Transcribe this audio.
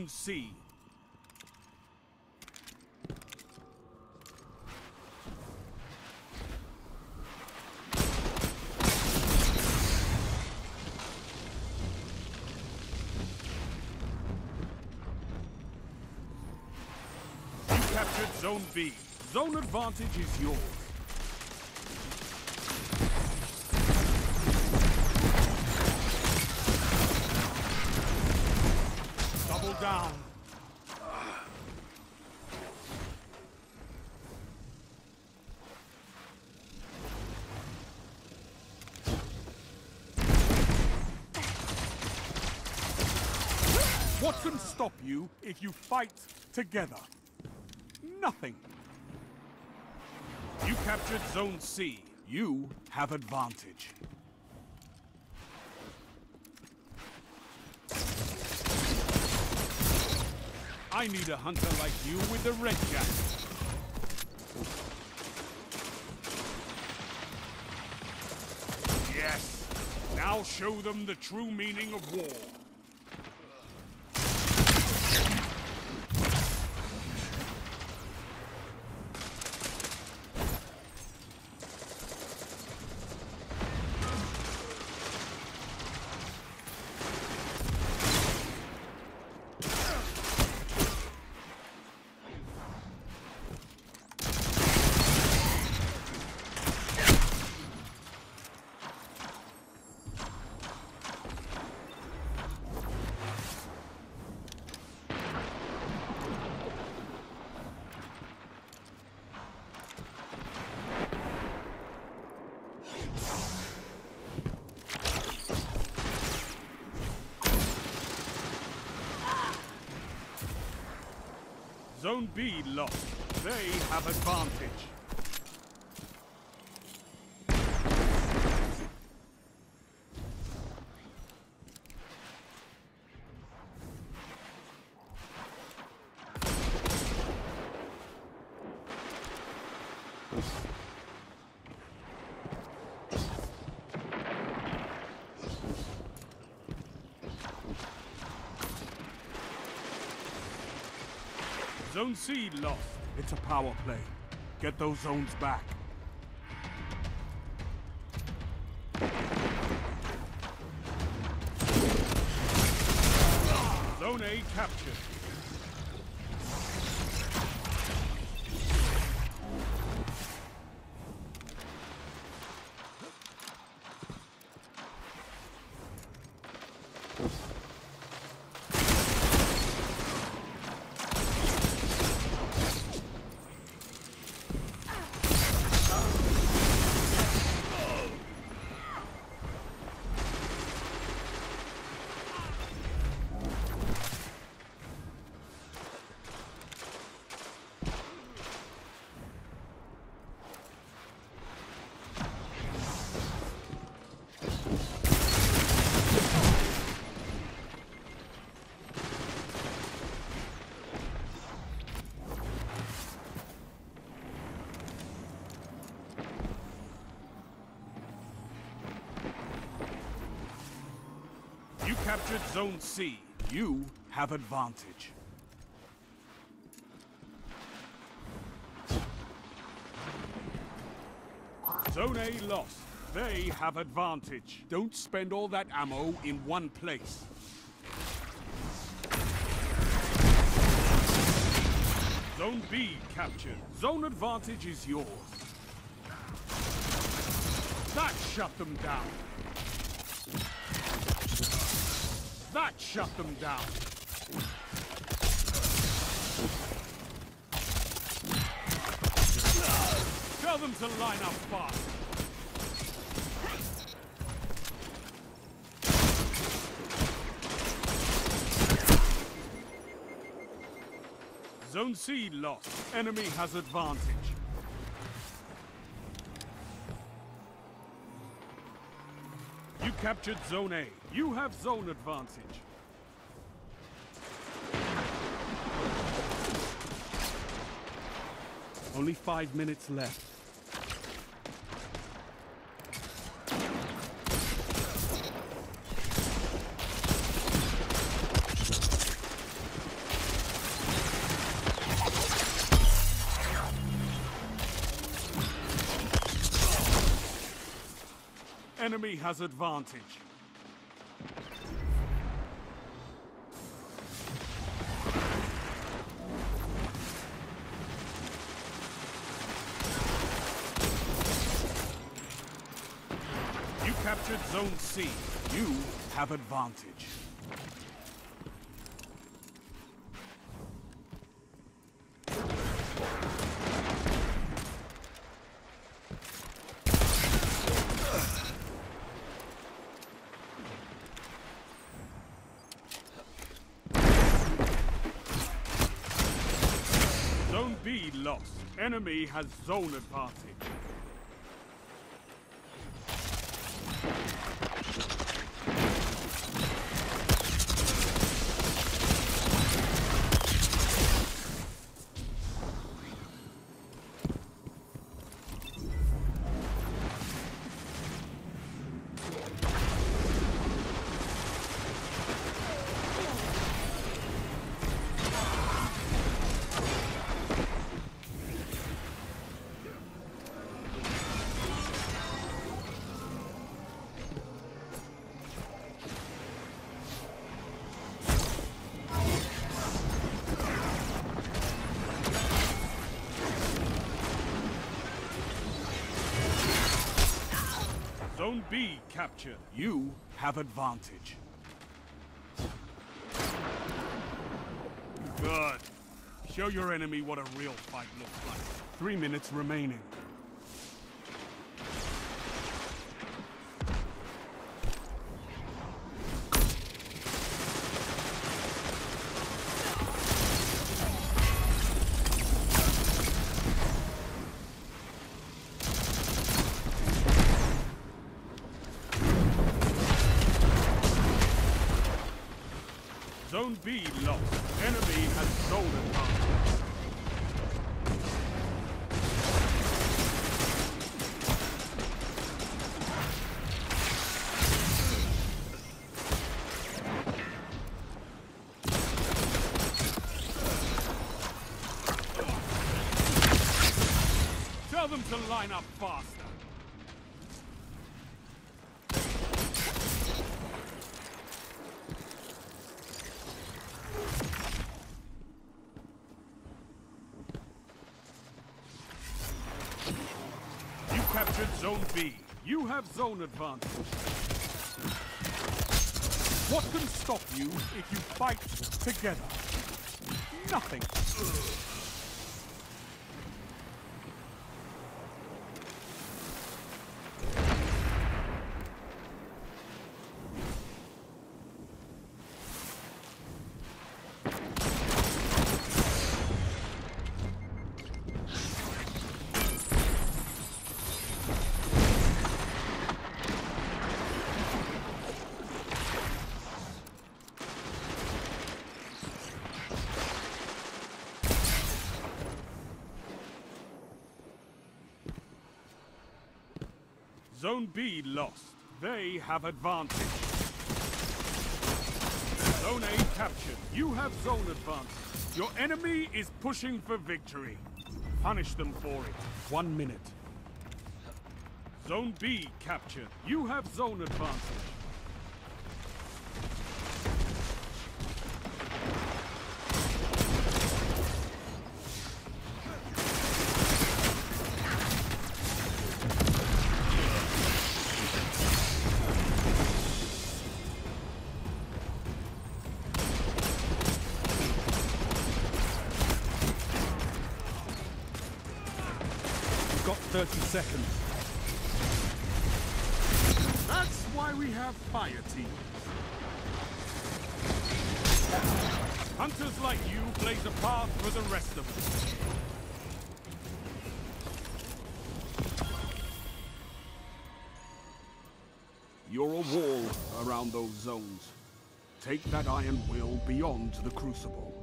Zone C. You captured Zone B. Zone advantage is yours. Double down. What can stop you if you fight together? Nothing. You captured Zone C. You have advantage. I need a hunter like you with the red jacket. Yes. Now show them the true meaning of war. Zone B lost. They have advantage. Zone C lost. It's a power play. Get those zones back. Zone A captured. You captured Zone C. You have advantage. Zone A lost. They have advantage. Don't spend all that ammo in one place. Zone B captured. Zone advantage is yours. That shut them down. That shut them down. Tell them to line up fast. Zone C lost. Enemy has advantage. You captured Zone A. You have zone advantage. Only 5 minutes left. enemy has advantage. You captured Zone C. You have advantage. Zone B lost. Enemy has zone advantage. Zone B captured. You have advantage. Good. Show your enemy what a real fight looks like. 3 minutes remaining. Zone B lost. Enemy has zone advantage. Tell them to line up faster. Captured Zone B. You have zone advantage. What can stop you if you fight together? Nothing. Zone B lost. They have advantage. Zone A captured. You have zone advantage. Your enemy is pushing for victory. Punish them for it. 1 minute. Zone B captured. You have zone advantage. Got 30 seconds. That's why we have fire teams. Hunters like you blaze a path for the rest of us. You're a wall around those zones. Take that iron will beyond the Crucible.